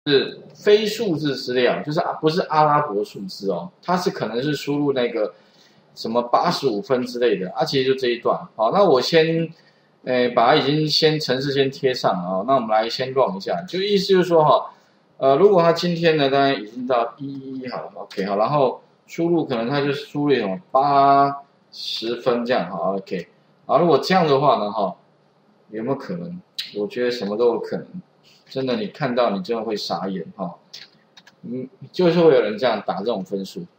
是非数字资料，就是不是阿拉伯数字哦，它是可能是输入那个什么85分之类的啊，其实就这一段。好，那我先，把它已经程式先贴上啊，那我们来先 run 一下，就意思就是说哈，如果它今天呢，当然已经到111好了 ，OK 好，然后输入可能它就输入什么80分这样，好 OK， 好，如果这样的话呢，哈，有没有可能？我觉得什么都有可能。真的，你看到你真的会傻眼哈，就是会有人这样打这种分数。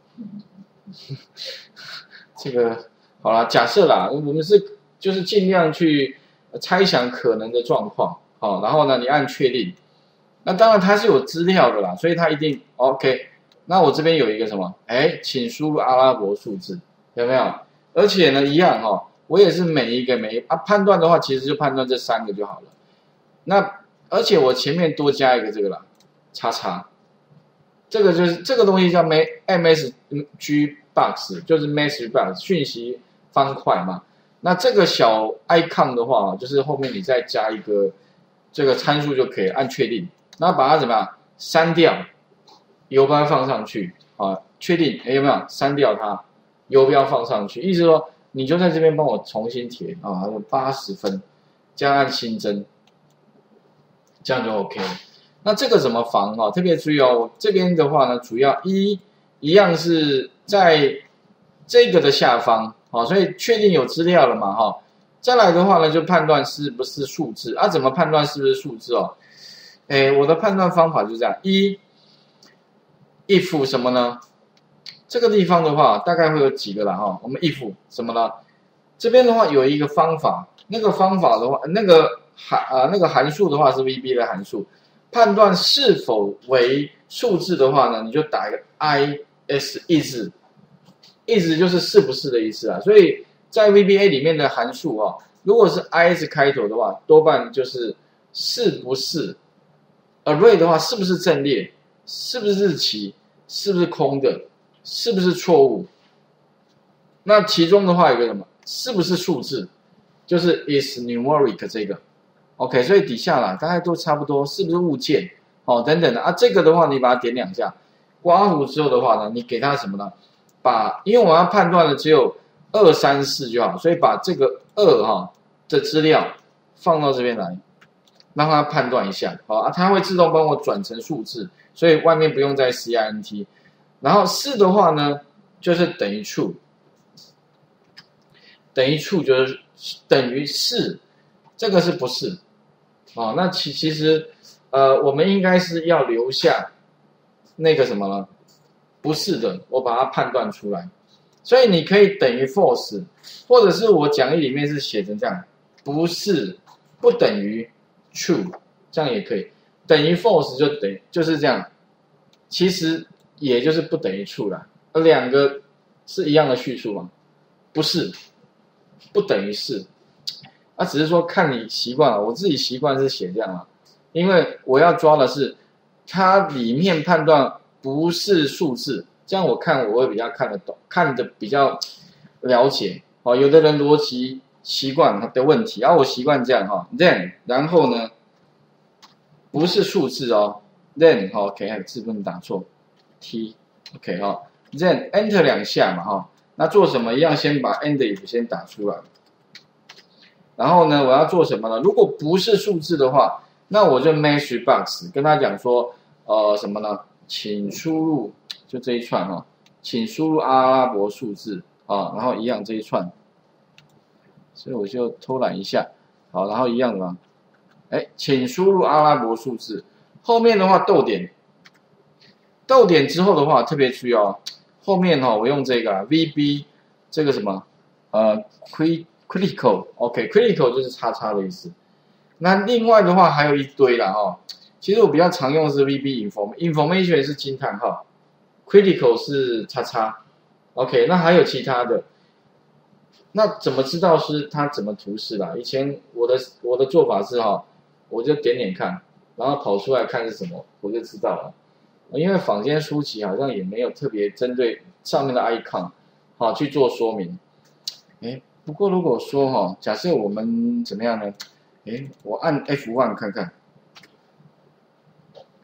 这个好啦，假设啦，我们就是尽量去猜想可能的状况，好，然后呢，你按确定。那当然它是有资料的啦，所以它一定 OK。那我这边有一个什么？请输入阿拉伯数字，有没有？而且呢，一样哈，我也是每一个判断的话，其实就判断这3个就好了。那而且我前面多加一个这个啦，叉叉，这个就是这个东西叫 MSG box， 就是 message box 讯息方块嘛。那这个小 icon 的话，就是后面你再加一个这个参数就可以按确定，然后把它怎么样删掉，游标放上去啊，确定有没有删掉它，游标放上去，意思说你就在这边帮我重新填啊，有80分，这样按新增。这样就 OK 了。那这个怎么防哈？特别注意哦，这边的话呢，主要一样是在这个的下方，好，所以确定有资料了嘛哈。再来的话呢，就判断是不是数字啊？怎么判断是不是数字哦？我的判断方法就是这样：if 什么呢？这个地方的话，大概会有几个啦哈。我们 if 什么呢？这边的话有一个方法，那个方法的话，那个函数的话是 VB 的函数，判断是否为数字的话呢，你就打一个 is 就是是不是的意思啊。所以在 VBA 里面的函数啊，如果是 is 开头的话，多半就是是不是 array 的话，是不是阵列，是不是日期，是不是空的，是不是错误。那其中的话有个什么，是不是数字，就是 is numeric 这个。OK， 所以底下啦，大概都差不多，是不是物件，等等的啊。这个的话，你把它点2下，刮胡之后的话呢，你给它什么呢？因为我们要判断的只有2、3、4就好，所以把这个2的资料放到这边来，让它判断一下，好啊，它会自动帮我转成数字，所以外面不用再 CINT。然后4的话呢，就是等于 true， 等于 true 就是等于是，这个是不是？那其实我们应该是要留下那个什么呢？不是的，我把它判断出来。所以你可以等于 false， 或者是我讲义里面是写成这样，不是不等于 true， 这样也可以。等于 false 就是这样，其实也就是不等于 true 啦。2个是一样的叙述嘛？不是，不等于是。只是说看你习惯了，我自己习惯是写这样了，因为我要抓的是它里面判断不是数字，这样我会比较看得懂，看得比较了解。有的人逻辑习惯的问题，我习惯这样then 然后呢不是数字then OK 字不能打错 T OK then enter 2下嘛那做什么一样先把 end if 先打出来。然后呢，我要做什么呢？如果不是数字的话，那我就 message box 跟他讲说，什么呢？请输入就这一串请输入阿拉伯数字然后一样这一串，所以我就偷懒一下，好，然后一样的嘛，请输入阿拉伯数字，后面的话逗点之后的话特别注意后面我用这个VB 这个什么critical OK critical 就是叉叉的意思。那另外的话还有一堆啦其实我比较常用的是 VB information 是惊叹号 critical 是叉叉 OK 那还有其他的。那怎么知道是它怎么图示啦？以前我的做法是我就点点看，然后跑出来看是什么，我就知道了。因为坊间书籍好像也没有特别针对上面的 icon 去做说明。不过如果说假设我们怎么样呢？我按 F1 看看，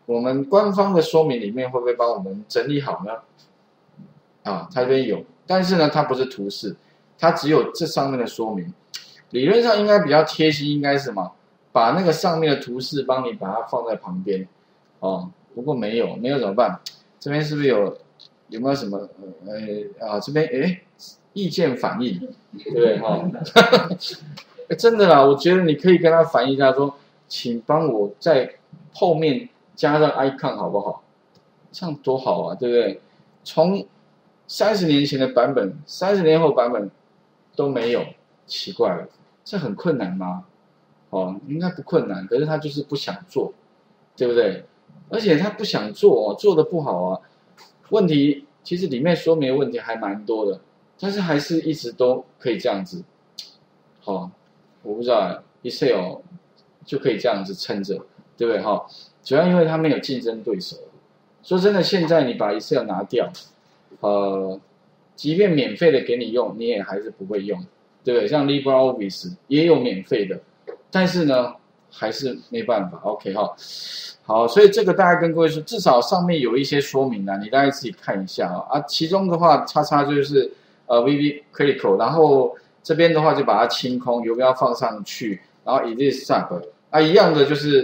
我们官方的说明里面会不会帮我们整理好呢？啊，它这边有，但是呢，它不是图示，它只有这上面的说明。理论上应该比较贴心，应该是什么？把那个上面的图示帮你把它放在旁边，哦，不过没有怎么办？这边是不是有没有什么这边意见反映，对不对哈？真的啦，我觉得你可以跟他反映一下说，请帮我在后面加上 icon 好不好？这样多好啊，对不对？从30年前的版本，30年后版本都没有，奇怪了，这很困难吗？哦，应该不困难，可是他就是不想做，对不对？而且他不想做，做的不好啊。问题其实里面说明的问题还蛮多的，但是还是一直都可以这样子。好，我不知道 Excel 就可以这样子撑着，对不对？哈，主要因为它没有竞争对手。说真的，现在你把 Excel 拿掉，即便免费的给你用，你也还是不会用，对不对？像 LibreOffice 也有免费的。但是呢，还是没办法。OK 哈，好，所以这个大概跟各位说，至少上面有一些说明啊，你大概自己看一下啊。其中的话，叉叉就是VB Critical， 然后这边的话就把它清空，游标放上去，然后 Edit Sub 啊，一样的就是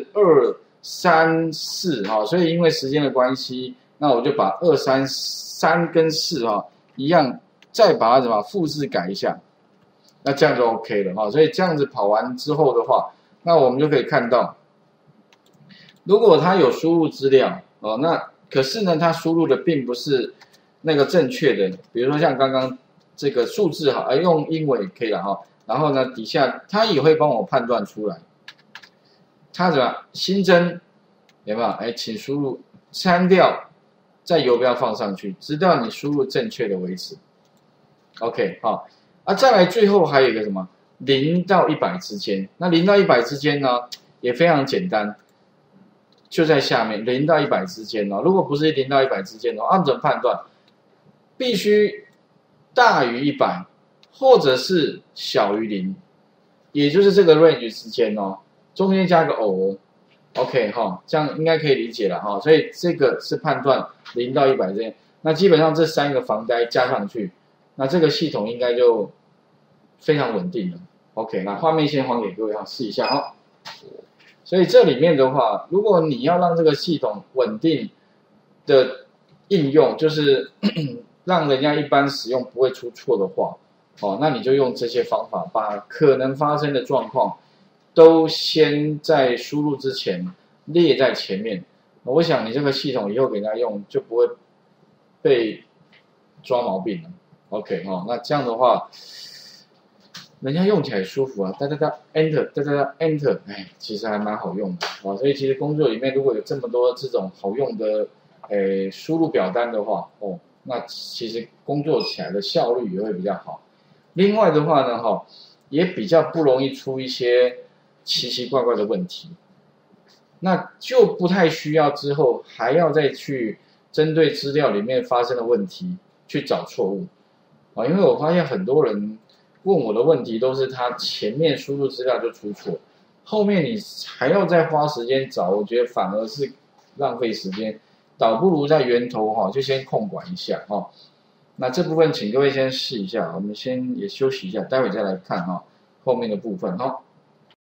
2、3、4哈。所以因为时间的关系，那我就把2、3跟4哈一样，再把它怎么复制改一下。那这样就 OK 了哈，所以这样子跑完之后的话，那我们就可以看到，如果他有输入资料哦，那可是呢，他输入的并不是那个正确的，比如说像刚刚这个数字哈，用英文也可以了哈。然后呢，底下他也会帮我判断出来，他怎么新增有没有？请输入删掉，再游标放上去，直到你输入正确的为止。OK 好。再来最后还有一个什么0到100之间，那0到100之间呢也非常简单，就在下面0到100之间如果不是0到100之间按怎么判断？必须大于100，或者是小于0，也就是这个 range 之间中间加个偶 ，OK 哈，这样应该可以理解了哈。所以这个是判断0到100之间，那基本上这3个防呆加上去。那这个系统应该就非常稳定了。OK， 那画面先还给各位试一下所以这里面的话，如果你要让这个系统稳定的应用，就是让人家一般使用不会出错的话，那你就用这些方法，把可能发生的状况都先在输入之前列在前面。我想你这个系统以后给人家用就不会被抓毛病了。OK 那这样的话，人家用起来舒服啊，哒哒哒 Enter， 哒哒哒 Enter， 其实还蛮好用的所以其实工作里面如果有这么多这种好用的输入表单的话那其实工作起来的效率也会比较好。另外的话呢也比较不容易出一些奇奇怪怪的问题，那就不太需要之后还要再去针对资料里面发生的问题去找错误。因为我发现很多人问我的问题都是他前面输入资料就出错，后面你还要再花时间找，我觉得反而是浪费时间，倒不如在源头就先控管一下那这部分请各位先试一下，我们先也休息一下，待会再来看后面的部分